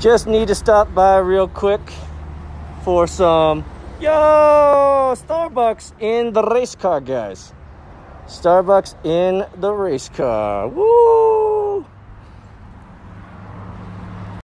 Just need to stop by real quick for some Starbucks in the race car, guys. Starbucks in the race car. Woo!